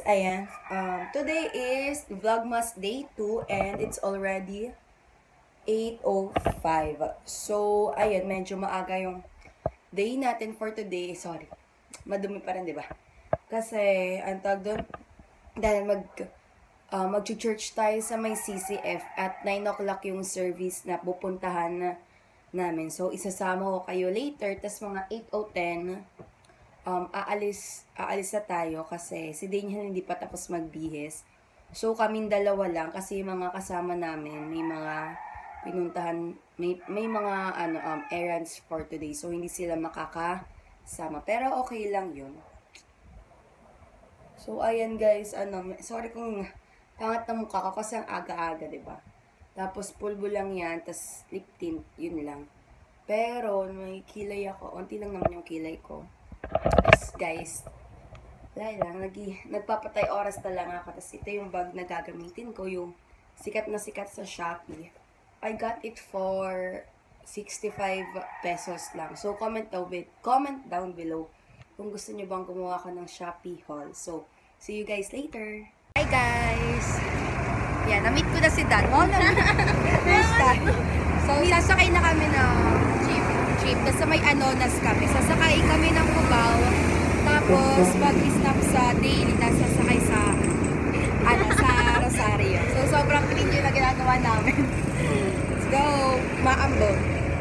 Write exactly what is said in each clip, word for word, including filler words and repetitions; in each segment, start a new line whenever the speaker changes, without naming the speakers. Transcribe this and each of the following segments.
ayan. Um, today is Vlogmas Day two and it's already eight oh five. So, ayan, medyo maaga yung day natin for today. Sorry, madumi pa rin, di ba? Kasi, ang tawag doon, dahil mag, uh, mag-church tayo sa may C C F at nine o'clock yung service na pupuntahan na namin. So, isasama ko kayo later. Tas mga eight o ten, um, aalis, aalis na tayo kasi si Daniel hindi pa tapos magbihis. So, kaming dalawa lang kasi yung mga kasama namin, may mga pinuntahan, may, may mga ano, um, errands for today. So, hindi sila makakasama. Pero, okay lang yun. So, ayan guys, ano, sorry kung pangat na mukha ko kasi ang aga-aga, diba? Tapos, pulbo lang yan, tas lip tint, yun lang. Pero, may kilay ako. Unti lang naman yung kilay ko. Yes, guys. Wala lang, nag nagpapatay oras na lang ako. Tas ito yung bag na gagamitin ko, yung sikat na sikat sa Shopee. I got it for sixty-five pesos lang. So, comment down, comment down below kung gusto nyo bang gumawa ko ng Shopee haul. So, see you guys later. Hi guys! Yan, na-meet ko na si Dan. Wow naman. First time. So, sasakay na kami ng jeep. Jeep. Tapos may Anonas kami. Sasakay kami ng Cubao. Tapos, pag-stop sa daily, nasasakay sa, ano, sa Rosario. So, sobrang clean yun na ginagawa namin. Let's go! Maambo.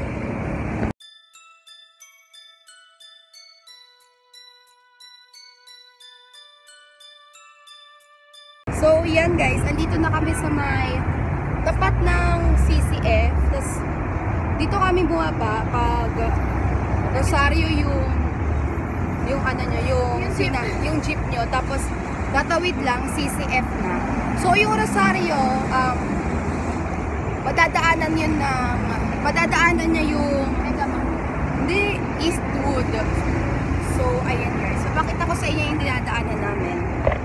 So, yan guys, andito na kami sa may tapat ng C C F. Tapos, dito kami bumaba pag Rosario yung yung ano nyo, yung, yung, jeep. Na, yung jeep nyo. Tapos, tatawid lang, C C F na. So, yung Rosario, um, madadaanan yun ng, madadaanan niya yung, hindi, Eastwood. So, ayan guys. So, pakita ko sa inyo yung dinadaanan namin.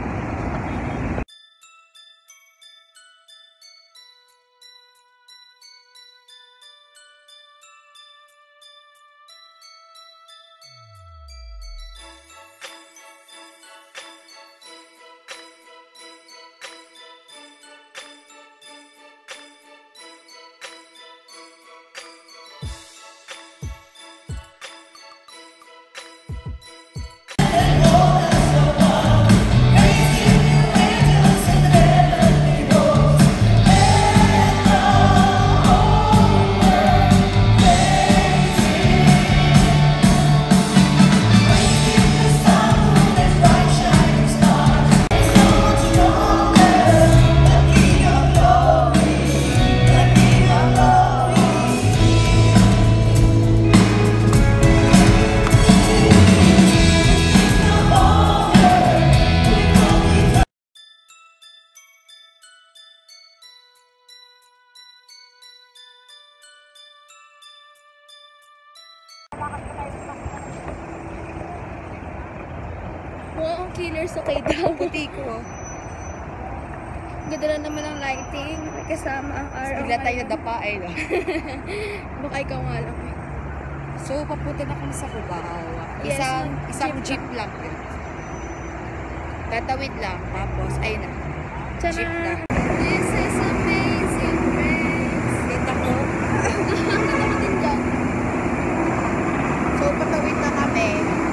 Oo, ang killer sa kaita ang puti ko. Ganda na naman ang lighting. Kasama ang araw.
Bigla tayo nadapa eh. No?
Baka ikaw nga lang.
So, papunta na kami sa Cubao.
Yes,
Isang, isang
jeep
jeep lang. Tatawid lang. Tapos, ayun na.
Tara!
Jeep na.
This is amazing grace.
Kita ko.
Ganda ko din dyan.
So, patawid na kami.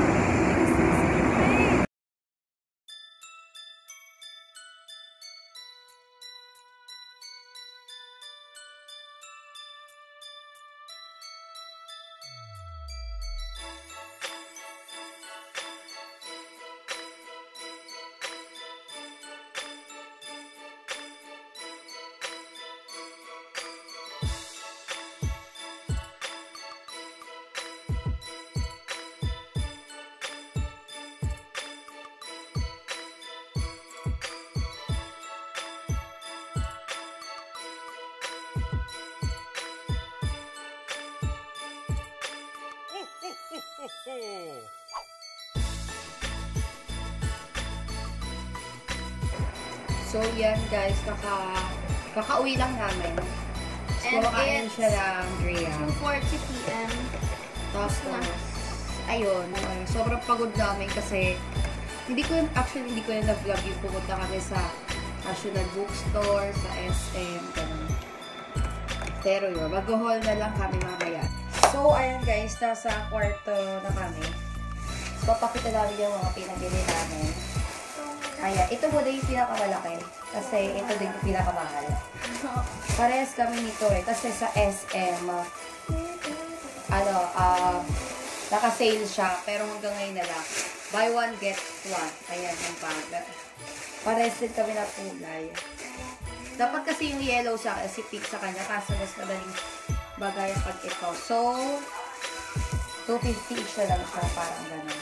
So, yan guys, kaka, kakauwi lang namin. So,
And
kumakain
it's
siya ng Drea.
two forty p m
Tapos, ayun, uh, sobrang pagod namin kasi Hindi ko, actually, hindi ko na na-vlog yung pumunta kami sa National Bookstore, sa S M, ganun. Pero yun, mag-haul na lang kami mamaya. So, ayan guys, nasa kwarto na kami. So, papakita namin yung mga pinabili namin. Ayan, ito muna yung pinakamalaki. Kasi ito din yung pinakamahal. Parehas kami nito eh. Kasi sa S M, ano, ah, uh, naka-sale siya. Pero hanggang ngayon na lang. Buy one, get one. Ayan, yung bag. Parehas din kami na kulay. Dapat kasi yung yellow sa akin, si pink sa kanya. Kaso mas madaling bagay pag ito. So, two fifty each na lang siya. Parang gano'n.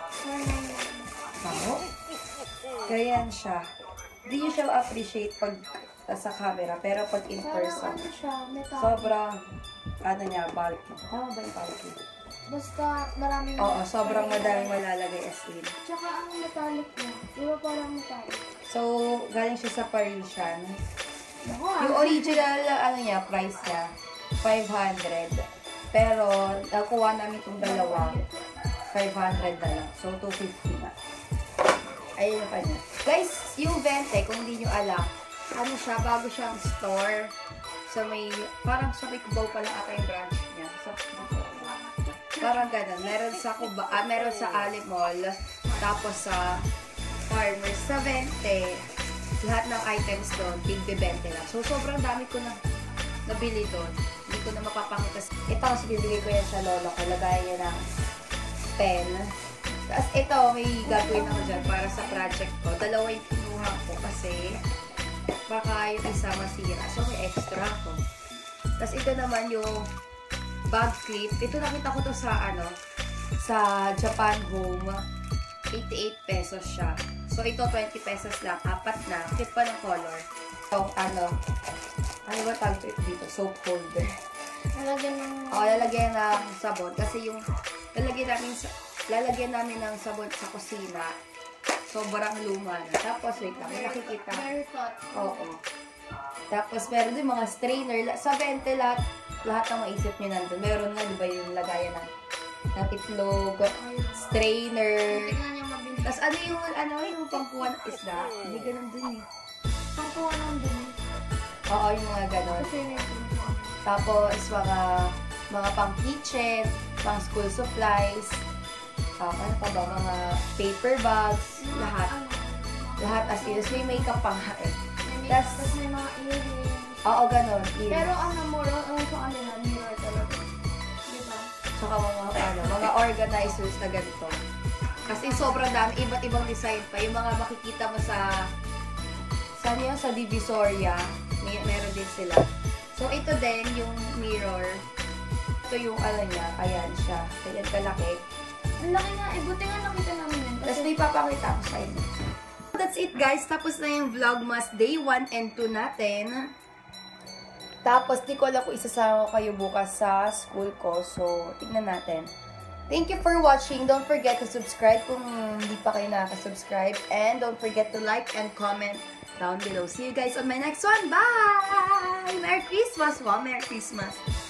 Ako? Ganyan siya. Hindi nyo siya appreciate pag sa camera. Pero pag in person,
ano siya, metal.
sobrang, ano niya, bulky. Tama ba yung bulky?
Basta maraming...
Oo, sobrang madaling malalagay as in.
Tsaka ang metallic niya. Di ba parang metallic?
So, galing siya sa Parisian.
Ako ah.
Yung original, ano niya, price niya, five hundred. Pero, nakuha namin itong dalawa, five hundred na lang. So, two fifty na. Ayun yung kanya. Guys, yung Vente, kung hindi nyo alam, ano siya, bago siyang store. So, may, parang sa may Cubao pa lang ata yung branch niya. So, parang ganun. Meron sa Cuba, ah, meron sa Ali Mall, tapos sa Farmers, sa Vente, lahat ng items doon, tig-bente lang. So, sobrang dami ko na nabili doon. Hindi ko na mapapakita. Ito kasi bibigay ko yan sa lolo ko. Lagayan niya ng pen. Tapos ito, may gagawin ako dyan para sa project ko. Dalawa yung kinuha ko kasi baka yung isa masira. So, may extra ko. Tapos ito naman yung bag clip. Ito nakita ko to sa ano, sa Japan Home. eighty-eight pesos siya. So, ito twenty pesos lang. Apat na. Kit pa ng color. So, ano, ano ba tawag dito? Soap holder.
Lalagyan ng...
O, lalagyan ng sabon. Kasi yung, lalagyan namin, lalagyan namin ng sabon sa kusina. Sobrang luma na. Tapos, wait lang. May nakikita.
Very hot.
Oo. Tapos, meron din mga strainer. Sa Vente, lahat, lahat ng maisip nyo nandun. Meron nga, di ba yung lagayan ng, ng itlog, strainer.
Tingnan niya mabilis.
Tapos, ano yung, ano, yung pangkuha ng isda? Hindi ganun dun eh.
Pangkuha ng dumi.
Oo, yung mga ganon.
Kasi may pinto.
Tapos, mga, mga pang kitchen, pang school supplies, um, ano pa ba, mga paper bags, lahat.
Ano?
Lahat as in, may makeup pang hain.
May
Tas-
Tapos may mga earrings.
Oo, ganon. Ears.
Pero ano mo, ang sa kanila, mirror talaga. Diba?
Tsaka mga, ano, mga organizers na ganito. Kasi sobrang dami, iba't ibang design pa. Yung mga makikita mo sa, saan yun? Sa Divisoria. May, meron din sila. So, ito din, yung mirror. Ito yung, ano niya, ayan siya. Ganyan kalaki.
Ang laki nga, eh, buti nga nakita namin yun.
Tapos
Kasi,
may papakita ko sa inyo. That's it guys. Tapos na yung Vlogmas Day one and two natin. Tapos di ko alam kung isasama ko kayo bukas sa school ko. So, tignan natin. Thank you for watching. Don't forget to subscribe kung hindi pa kayo nakaka-subscribe. And don't forget to like and comment down below. See you guys on my next one. Bye! Merry Christmas! Wow, Merry Christmas!